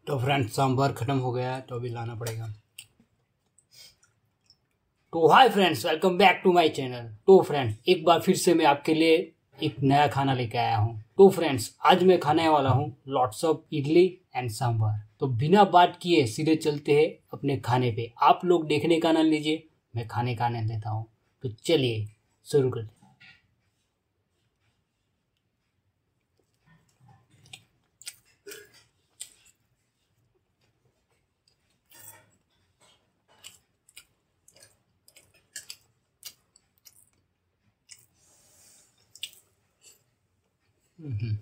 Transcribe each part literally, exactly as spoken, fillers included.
तो फ्रेंड्स सांभर खत्म हो गया है तो अभी लाना पड़ेगा। तो hi friends, welcome back to my channel. तो फ्रेंड्स एक बार फिर से मैं आपके लिए एक नया खाना लेके आया हूँ। तो फ्रेंड्स आज मैं खाने वाला हूँ lots of idli and sambar. तो बिना बात किए सीधे चलते हैं अपने खाने पे। आप लोग देखने का आनंद लीजिए, मैं खाने का आनंद लेता हूँ। तो चलिए शुरू करते हैं। हम्म।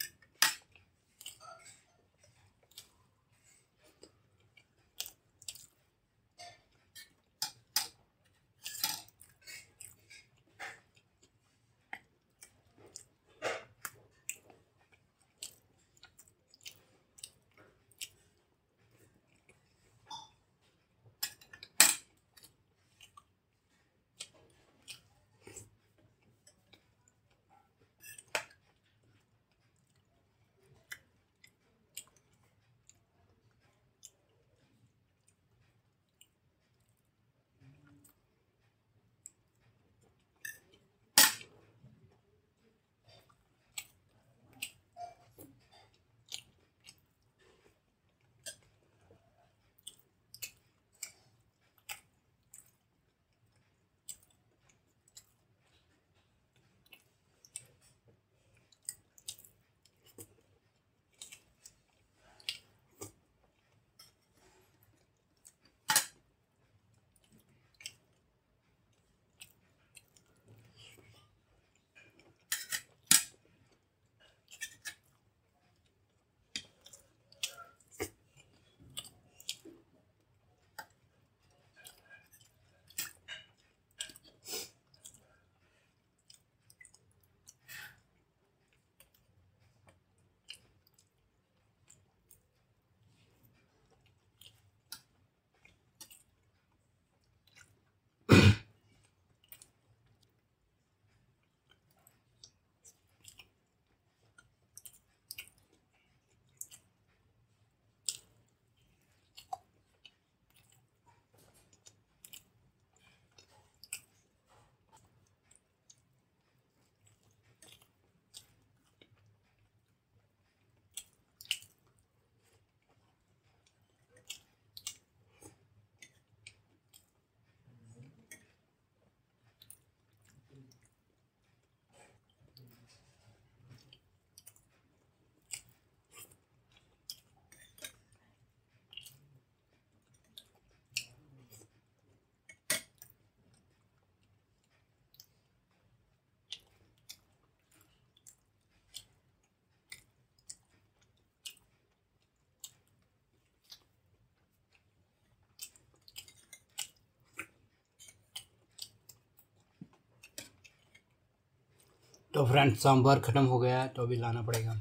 तो फ्रेंड्स सांभर खत्म हो गया है तो अभी लाना पड़ेगा।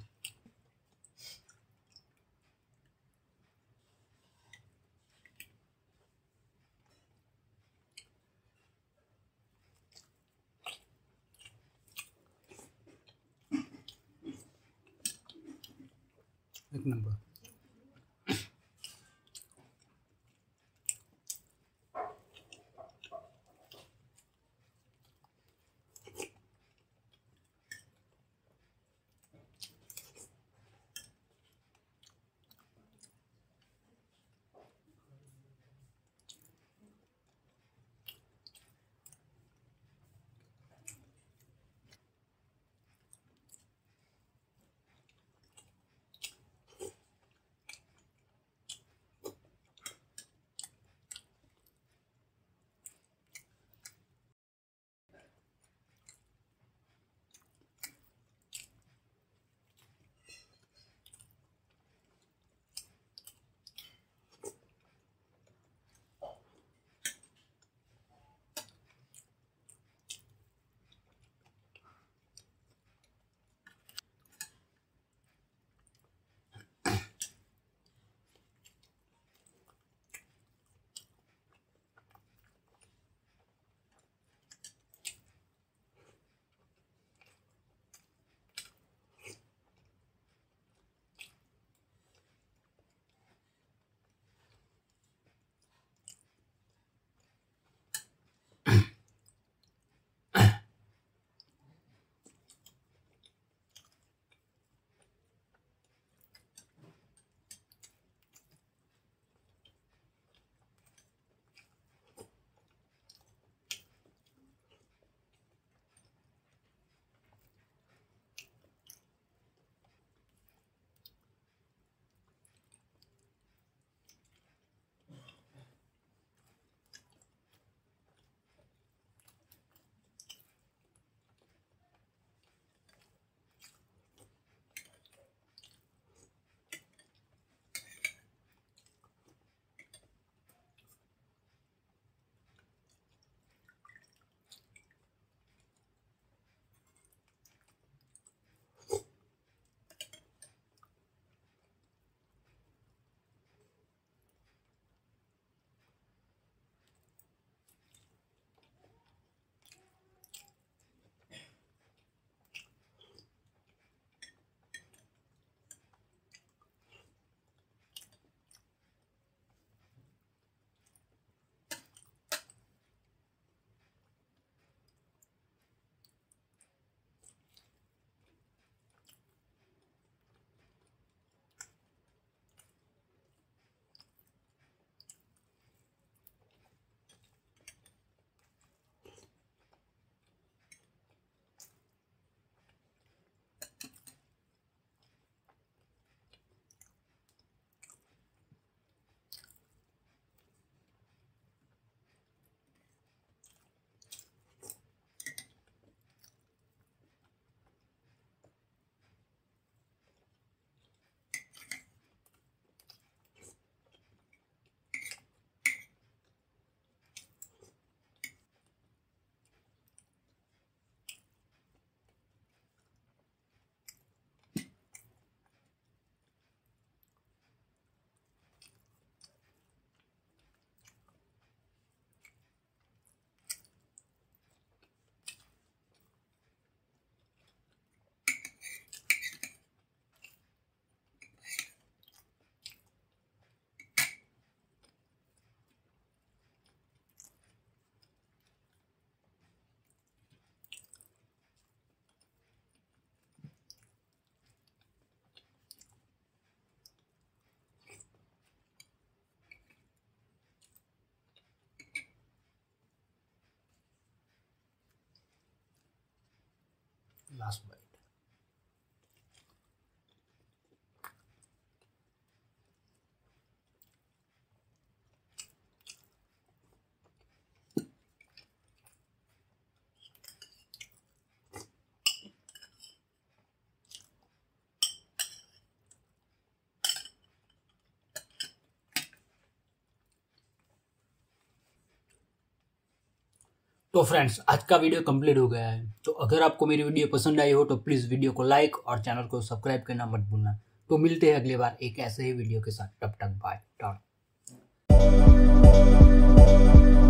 एक नंबर। Last bite. तो फ्रेंड्स, आज का वीडियो कंप्लीट हो गया है। तो अगर आपको मेरी वीडियो पसंद आई हो तो प्लीज़ वीडियो को लाइक और चैनल को सब्सक्राइब करना मत भूलना। तो मिलते हैं अगली बार एक ऐसे ही वीडियो के साथ। तब तक बाय।